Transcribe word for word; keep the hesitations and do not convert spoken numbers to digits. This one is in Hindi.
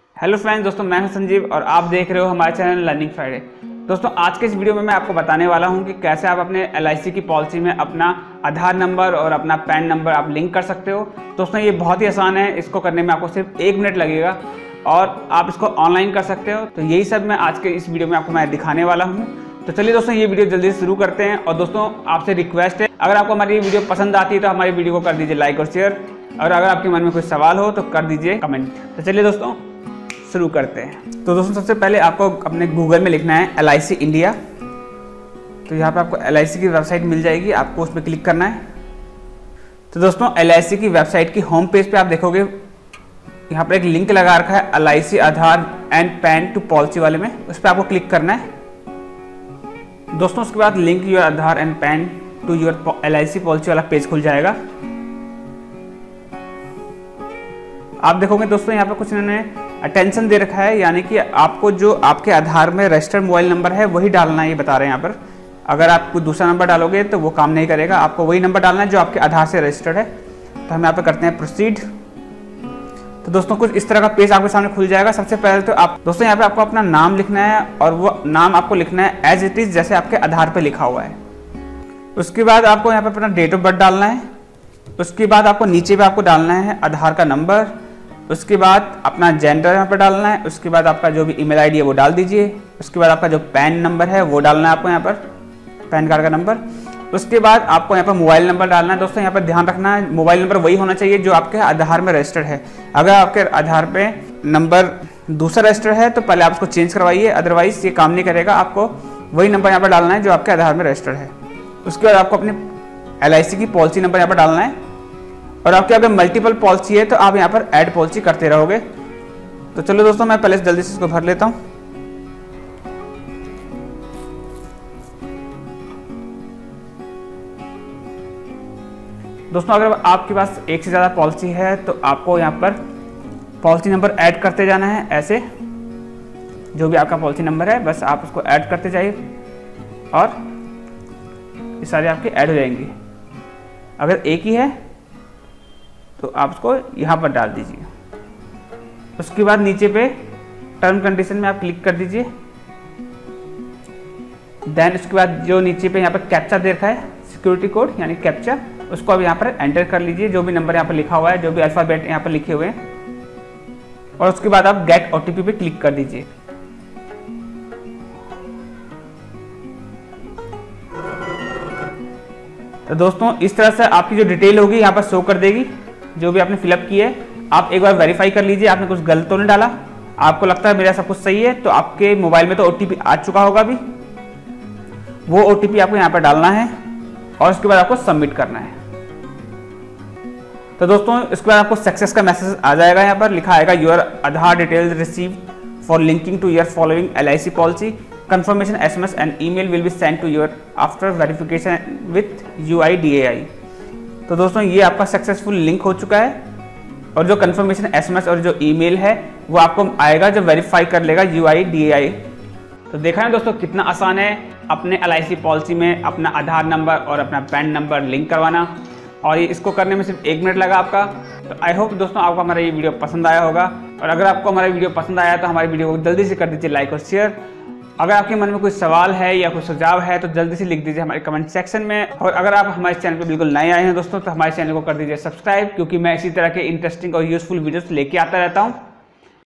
हेलो फ्रेंड्स, दोस्तों मैं हूं संजीव और आप देख रहे हो हमारे चैनल लर्निंग फ्राइडे। दोस्तों आज के इस वीडियो में मैं आपको बताने वाला हूं कि कैसे आप अपने एल आई सी की पॉलिसी में अपना आधार नंबर और अपना पैन नंबर आप लिंक कर सकते हो। दोस्तों ये बहुत ही आसान है, इसको करने में आपको सिर्फ एक मिनट लगेगा और आप इसको ऑनलाइन कर सकते हो। तो यही सब मैं आज के इस वीडियो में आपको मैं दिखाने वाला हूँ। तो चलिए दोस्तों ये वीडियो जल्दी से शुरू करते हैं। और दोस्तों आपसे रिक्वेस्ट है, अगर आपको हमारी ये वीडियो पसंद आती है तो हमारी वीडियो को कर दीजिए लाइक और शेयर, और अगर आपके मन में कोई सवाल हो तो कर दीजिए कमेंट। तो चलिए दोस्तों शुरू करते हैं। तो दोस्तों सबसे पहले आपको अपने गूगल में लिखना है एल आई सी इंडिया। तो यहाँ पे आपको एल आई सी की वेबसाइट मिल जाएगी, आपको उस पर क्लिक करना है। तो दोस्तों एल आई सी की वेबसाइट की होम पेज पे आप देखोगे यहाँ पर एक लिंक लगा रखा है L I C Aadhaar and PAN to policy वाले में, उस पर आपको क्लिक करना है। दोस्तों उसके बाद link your Aadhaar and PAN to your L I C policy वाला पेज खुल जाएगा। आप देखोगे दोस्तों यहाँ पे कुछ इन्होंने अटेंशन दे रखा है, यानी कि आपको जो आपके आधार में रजिस्टर्ड मोबाइल नंबर है वही डालना है, ये बता रहे हैं यहाँ पर। अगर आप कोई दूसरा नंबर डालोगे तो वो काम नहीं करेगा, आपको वही नंबर डालना है जो आपके आधार से रजिस्टर्ड है। तो हम यहाँ पे करते हैं प्रोसीड। तो दोस्तों कुछ इस तरह का पेज आपके सामने खुल जाएगा। सबसे पहले तो आप दोस्तों यहाँ पे आपको अपना नाम लिखना है, और वो नाम आपको लिखना है एज इट इज जैसे आपके आधार पे लिखा हुआ है। उसके बाद आपको यहाँ पे अपना डेट ऑफ बर्थ डालना है। उसके बाद आपको नीचे पे आपको डालना है आधार का नंबर। उसके बाद अपना जेंडर यहाँ पर डालना है। उसके बाद आपका जो भी ईमेल आईडी है वो डाल दीजिए। उसके बाद आपका जो पैन नंबर है वो डालना है आपको यहाँ पर, पैन कार्ड का नंबर। उसके बाद आपको यहाँ पर मोबाइल नंबर डालना है। दोस्तों यहाँ पर ध्यान रखना है, मोबाइल नंबर वही होना चाहिए जो आपके आधार में रजिस्टर्ड है। अगर आपके आधार पे नंबर दूसरा रजिस्टर्ड है तो पहले आप उसको चेंज करवाइए, अदरवाइज ये काम नहीं करेगा। आपको वही नंबर यहाँ पर डालना है जो आपके आधार में रजिस्टर्ड है। उसके बाद आपको अपनी एल आई सी की पॉलिसी नंबर यहाँ पर डालना है, और आपके अगर मल्टीपल पॉलिसी है तो आप यहाँ पर ऐड पॉलिसी करते रहोगे। तो चलो दोस्तों मैं पहले जल्दी से इसको भर लेता हूँ। दोस्तों अगर आपके पास एक से ज़्यादा पॉलिसी है तो आपको यहाँ पर पॉलिसी नंबर ऐड करते जाना है। ऐसे जो भी आपका पॉलिसी नंबर है बस आप उसको ऐड करते जाइए और ये सारे आपके ऐड हो जाएंगे। अगर एक ही है तो आप उसको यहाँ पर डाल दीजिए। उसके बाद नीचे पे टर्म कंडीशन में आप क्लिक कर दीजिए। देन उसके बाद जो नीचे पे यहाँ पर कैप्चा दे रखा है, सिक्योरिटी कोड यानी कैप्चा, उसको अब यहाँ पर एंटर कर लीजिए, जो भी नंबर यहाँ पर लिखा हुआ है, जो भी अल्फाबेट यहाँ पर लिखे हुए हैं। और उसके बाद आप गेट ओ टी पी पे क्लिक कर दीजिए। तो दोस्तों इस तरह से आपकी जो डिटेल होगी यहाँ पर शो कर देगी, जो भी आपने फिलअप की है। आप एक बार वेरीफाई कर लीजिए आपने कुछ गलत तो नहीं डाला। आपको लगता है मेरा सब कुछ सही है तो आपके मोबाइल में तो ओ टी पी आ चुका होगा अभी, वो ओ टी पी आपको यहाँ पर डालना है और उसके बाद आपको सबमिट करना है। तो दोस्तों इसके बाद आपको सक्सेस का मैसेज आ जाएगा, यहाँ पर लिखा आएगा your Aadhaar details receive for linking to your following L I C policy, confirmation S M S and email will be sent to your after verification with U I D A I। तो दोस्तों ये आपका सक्सेसफुल लिंक हो चुका है, और जो कंफर्मेशन एस एम एस और जो ईमेल है वो आपको आएगा जब वेरीफाई कर लेगा यू आई डी ए आई। तो देखा है दोस्तों कितना आसान है अपने एल आई सी पॉलिसी में अपना आधार नंबर और अपना पैन नंबर लिंक करवाना, और ये इसको करने में सिर्फ एक मिनट लगा आपका। तो आई होप दोस्तों आपको हमारा ये वीडियो पसंद आया होगा, और अगर आपको हमारा वीडियो पसंद आया तो हमारी वीडियो को जल्दी से कर दीजिए लाइक और शेयर। अगर आपके मन में कोई सवाल है या कोई सुझाव है तो जल्दी से लिख दीजिए हमारे कमेंट सेक्शन में। और अगर आप हमारे चैनल पर बिल्कुल नए आए हैं दोस्तों तो हमारे चैनल को कर दीजिए सब्सक्राइब, क्योंकि मैं इसी तरह के इंटरेस्टिंग और यूजफुल वीडियोस लेके आता रहता हूँ।